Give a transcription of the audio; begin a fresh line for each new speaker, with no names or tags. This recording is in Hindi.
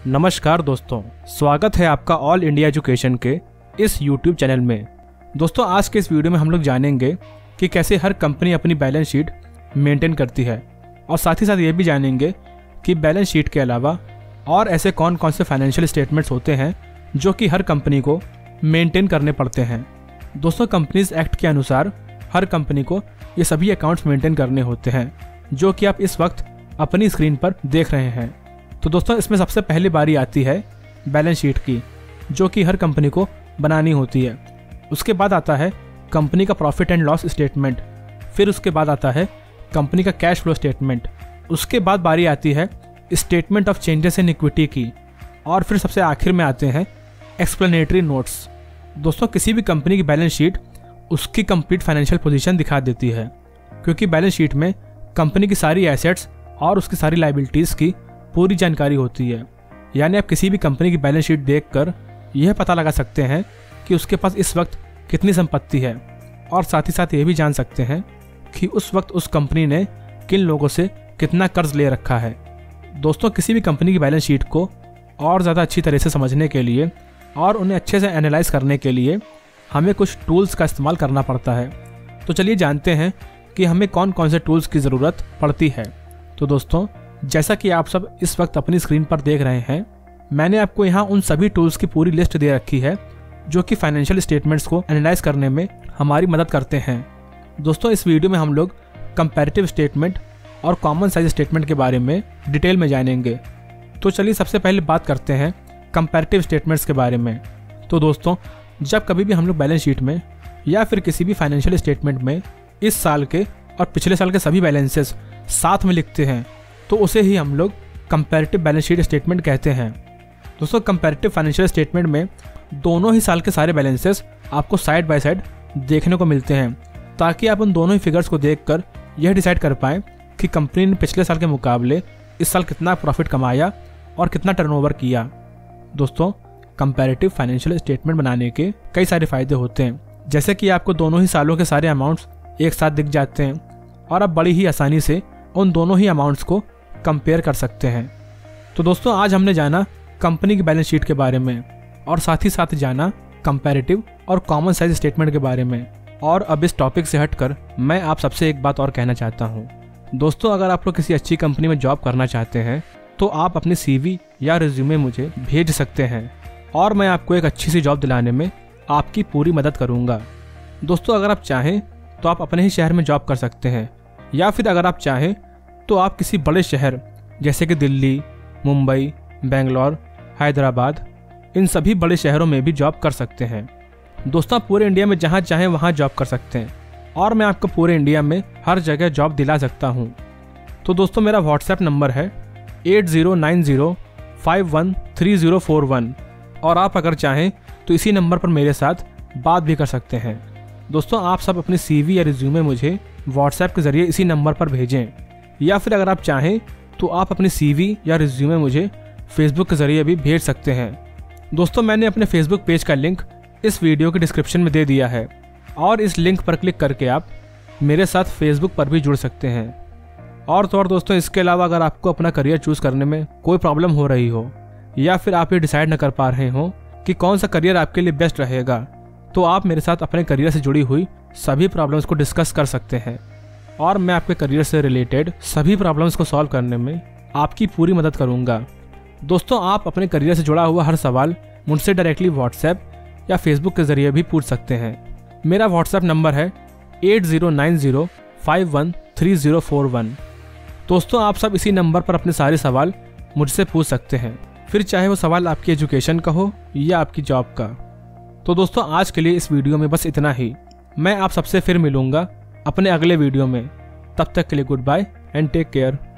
नमस्कार दोस्तों, स्वागत है आपका ऑल इंडिया एजुकेशन के इस YouTube चैनल में। दोस्तों, आज के इस वीडियो में हम लोग जानेंगे कि कैसे हर कंपनी अपनी बैलेंस शीट मेंटेन करती है और साथ ही साथ ये भी जानेंगे कि बैलेंस शीट के अलावा और ऐसे कौन कौन से फाइनेंशियल स्टेटमेंट्स होते हैं जो कि हर कंपनी को मेंटेन करने पड़ते हैं। दोस्तों, कंपनीज एक्ट के अनुसार हर कंपनी को ये सभी अकाउंट्स मेंटेन करने होते हैं जो कि आप इस वक्त अपनी स्क्रीन पर देख रहे हैं। तो दोस्तों, इसमें सबसे पहली बारी आती है बैलेंस शीट की, जो कि हर कंपनी को बनानी होती है। उसके बाद आता है कंपनी का प्रॉफिट एंड लॉस स्टेटमेंट, फिर उसके बाद आता है कंपनी का कैश फ्लो स्टेटमेंट, उसके बाद बारी आती है statement of changes in equity की, और फिर सबसे आखिर में आते हैं एक्सप्लेनेटरी नोट्स। दोस्तों, किसी भी कंपनी की बैलेंस शीट उसकी कंप्लीट फाइनेंशियल पोजीशन दिखा देती है, क्योंकि बैलेंस शीट में कंपनी की सारी एसेट्स और उसकी सारी लायबिलिटीज़ की पूरी जानकारी होती है। यानी आप किसी भी कंपनी की बैलेंस शीट देखकर यह पता लगा सकते हैं कि उसके पास इस वक्त कितनी संपत्ति है, और साथ ही साथ ये भी जान सकते हैं कि उस वक्त उस कंपनी ने किन लोगों से कितना कर्ज ले रखा है। दोस्तों, किसी भी कंपनी की बैलेंस शीट को और ज़्यादा अच्छी तरह से समझने के लिए और उन्हें अच्छे से एनालाइज करने के लिए हमें कुछ टूल्स का इस्तेमाल करना पड़ता है। तो चलिए जानते हैं कि हमें कौन कौन से टूल्स की ज़रूरत पड़ती है। तो दोस्तों, जैसा कि आप सब इस वक्त अपनी स्क्रीन पर देख रहे हैं, मैंने आपको यहाँ उन सभी टूल्स की पूरी लिस्ट दे रखी है जो कि फाइनेंशियल स्टेटमेंट्स को एनालाइज करने में हमारी मदद करते हैं। दोस्तों, इस वीडियो में हम लोग कंपैरेटिव स्टेटमेंट और कॉमन साइज स्टेटमेंट के बारे में डिटेल में जानेंगे। तो चलिए सबसे पहले बात करते हैं कंपैरेटिव स्टेटमेंट्स के बारे में। तो दोस्तों, जब कभी भी हम लोग बैलेंस शीट में या फिर किसी भी फाइनेंशियल स्टेटमेंट में इस साल के और पिछले साल के सभी बैलेंसेस साथ में लिखते हैं तो उसे ही हम लोग कंपैरेटिव बैलेंस शीट स्टेटमेंट कहते हैं। दोस्तों, कंपैरेटिव फाइनेंशियल स्टेटमेंट में दोनों ही साल के सारे बैलेंसेस आपको साइड बाय साइड देखने को मिलते हैं, ताकि आप उन दोनों ही फिगर्स को देखकर यह डिसाइड कर पाएं कि कंपनी ने पिछले साल के मुकाबले इस साल कितना प्रॉफिट कमाया और कितना टर्नओवर किया। दोस्तों, कंपैरेटिव फाइनेंशियल स्टेटमेंट बनाने के कई सारे फायदे होते हैं, जैसे कि आपको दोनों ही सालों के सारे अमाउंट्स एक साथ दिख जाते हैं और आप बड़ी ही आसानी से उन दोनों ही अमाउंट्स को कंपेयर कर सकते हैं। तो दोस्तों, आज हमने जाना कंपनी की बैलेंस शीट के बारे में और साथ ही साथ जाना कंपैरेटिव और कॉमन साइज स्टेटमेंट के बारे में। और अब इस टॉपिक से हटकर मैं आप सबसे एक बात और कहना चाहता हूँ। दोस्तों, अगर आप लोग किसी अच्छी कंपनी में जॉब करना चाहते हैं तो आप अपनी CV या रिज्यूमे मुझे भेज सकते हैं और मैं आपको एक अच्छी सी जॉब दिलाने में आपकी पूरी मदद करूँगा। दोस्तों, अगर आप चाहें तो आप अपने ही शहर में जॉब कर सकते हैं, या फिर अगर आप चाहें तो आप किसी बड़े शहर जैसे कि दिल्ली, मुंबई, बेंगलोर, हैदराबाद, इन सभी बड़े शहरों में भी जॉब कर सकते हैं। दोस्तों, आप पूरे इंडिया में जहाँ चाहें वहाँ जॉब कर सकते हैं और मैं आपको पूरे इंडिया में हर जगह जॉब दिला सकता हूँ। तो दोस्तों, मेरा व्हाट्सएप नंबर है 8090513041 और आप अगर चाहें तो इसी नंबर पर मेरे साथ बात भी कर सकते हैं। दोस्तों, आप सब अपनी CV या रिज्यूमे मुझे व्हाट्सएप के ज़रिए इसी नंबर पर भेजें, या फिर अगर आप चाहें तो आप अपनी CV या रिज्यूमे मुझे फेसबुक के ज़रिए भी भेज सकते हैं। दोस्तों, मैंने अपने फेसबुक पेज का लिंक इस वीडियो के डिस्क्रिप्शन में दे दिया है और इस लिंक पर क्लिक करके आप मेरे साथ फेसबुक पर भी जुड़ सकते हैं। और तो और दोस्तों, इसके अलावा अगर आपको अपना करियर चूज़ करने में कोई प्रॉब्लम हो रही हो या फिर आप ये डिसाइड न कर पा रहे हो कि कौन सा करियर आपके लिए बेस्ट रहेगा, तो आप मेरे साथ अपने करियर से जुड़ी हुई सभी प्रॉब्लम्स को डिस्कस कर सकते हैं और मैं आपके करियर से रिलेटेड सभी प्रॉब्लम्स को सॉल्व करने में आपकी पूरी मदद करूंगा। दोस्तों, आप अपने करियर से जुड़ा हुआ हर सवाल मुझसे डायरेक्टली व्हाट्सएप या फेसबुक के ज़रिए भी पूछ सकते हैं। मेरा व्हाट्सएप नंबर है 8090513041। दोस्तों, आप सब इसी नंबर पर अपने सारे सवाल मुझसे पूछ सकते हैं, फिर चाहे वो सवाल आपकी एजुकेशन का हो या आपकी जॉब का। तो दोस्तों, आज के लिए इस वीडियो में बस इतना ही। मैं आप सबसे फिर मिलूंगा अपने अगले वीडियो में। तब तक के लिए good bye and take care.